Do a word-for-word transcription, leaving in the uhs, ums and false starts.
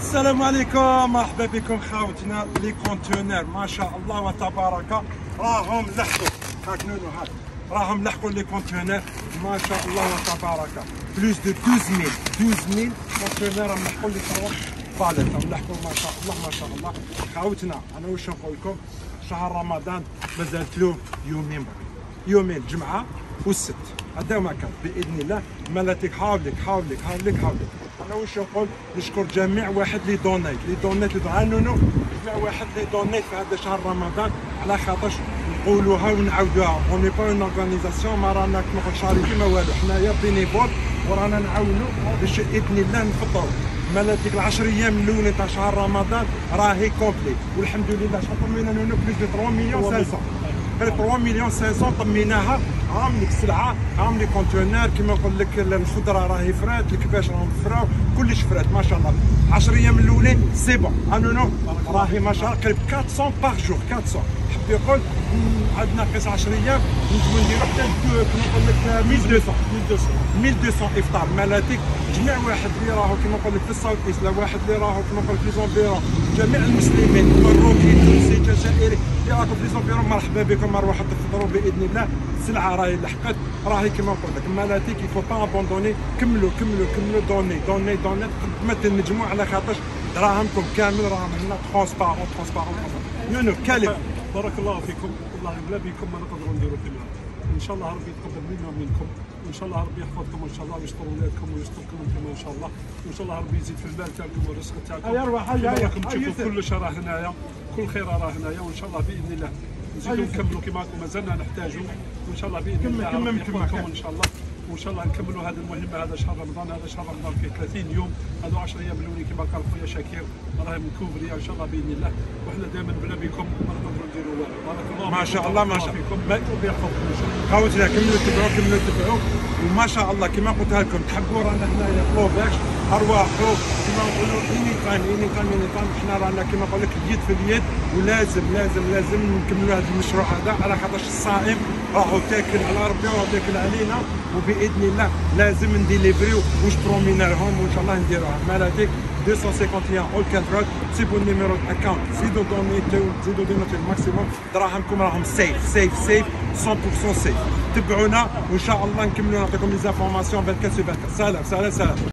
السلام عليكم، مرحبا بكم خاوتنا لي كونتونير. ما شاء الله وتبارك راهم لحقوا، هاك نونو هاك راهم لحقوا لي كونتونير ما شاء الله وتبارك. بلوس دو اثناش ميل اثناش ميل كونتونير راهم لحقوا لي تروح باليت، راهم لحقوا ما شاء الله ما شاء الله. خاوتنا انا واش نقول لكم، شهر رمضان مازالت له يومين برك، يومين الجمعه والسبت، هذا ما كان باذن الله. مالاتك حاولك حاولك حاولك حاولك. انا واش نقول، نشكر جميع واحد اللي دونيت اللي دونيت اللي دعانونو، جميع واحد اللي دونيت في هذا شهر رمضان، على خاطرش نقولوها ونعاودوها. اون ني با اون اورغانيزاسيون، ما رانا كما قلت شاريتي ما والو، حنايا بينيفول ورانا نعاونوا باش باذن الله نفطروا. مالاتك العشر ايام الاولى تاع شهر رمضان راهي كومبلي، والحمد لله شحال طمينا نونو بلوس دو ثلاثة مليون وخمسمية، غير ثلاثة مليون وخمسمية طميناها. هام لك السلعه، هام لي كونتونير، كيما نقول لك الخضره راهي فرات، الكباش راهم فراو، كلش فرات ما شاء الله. عشر ايام الاولين سي بون انونو راهي ما شاء الله قريب أربعمية باغ جور، أربعمية حب يقول عندنا ناقص عشر ايام نجمو نديرو حتى كيما نقول لك ألف ومئتين افطار. مالاتك جميع واحد اللي راهو كيما نقول لك في الصوت ايست، واحد اللي راهو كيما نقول لك في زومبيرون، جميع المسلمين مروكي تونسي جزائري اللي راكم في زومبيرون مرحبا بكم، اروحوا تفطروا باذن الله. السلعه راهي لحقت، راهي كيما نقول لك مالاتيك يفو با ابوندوني، كملوا كملوا كملوا دوني دوني دوني قد ما تنجموا، على خاطرش دراهمكم كامل راهم هنا ترونسبارون ترونسبارون. نونو كلم بارك الله فيكم، والله بلا بكم ما نقدروا نديروا كلها. ان شاء الله ربي يتقبل منا ومنكم، وان شاء الله ربي يحفظكم ان شاء الله، ويستر ولادكم ويستركم انتم ان شاء الله، وان شاء الله ربي يزيد في المال تاعكم والرزق تاعكم. كما راكم تشوفوا كل شيء راه هنايا، كل خير راه هنايا، وان شاء الله باذن الله نزيدوا نكملوا كما راكم مازلنا نحتاجوا، وان شاء الله باذن الله ربي يحفظكم ان شاء الله، وان شاء الله نكملوا هذه المهمه. هذا شهر رمضان، هذا شهر رمضان فيه ثلاثين يوم، هذو عشر ايام الاولين كما قال خويا شاكير راهي مكوبريه ان شاء الله باذن الله، وحنا دائما بلا بكم ما نقدروا نديروا والو. بارك الله ما شاء الله ما شاء الله. ربي يحفظكم ان شاء الله. خوتنا كملوا تبعوا كملوا تبعوا، وما شاء الله كما قلتها لكم تحبوا رانا هنايا طلوباش ارواحوا كما نقولوا اني تايم اني تايم اني تايم. حنا رانا كما نقول لك اليد في اليد، ولازم لازم لازم نكملوا هذا المشروع هذا، على خاطرش الصائم راهو تاكل على ربي وراهو تاكل علينا، وباذن الله لازم نديليفريو واش برومينا لهم، وان شاء الله نديروها. مالاتيك deux cent cinquante et un اول كادرات، سيبوا النيميرو اكونت، زيدوا دونيتو زيدوا دونيتو الماكسيموم، دراهمكم راهم سيف سيف سيف مية بالمية سيف. تبعونا وان شاء الله نكملوا نعطيكم لي زانفورماسيون أربعة وعشرين ساعة. سلام سلام سلام.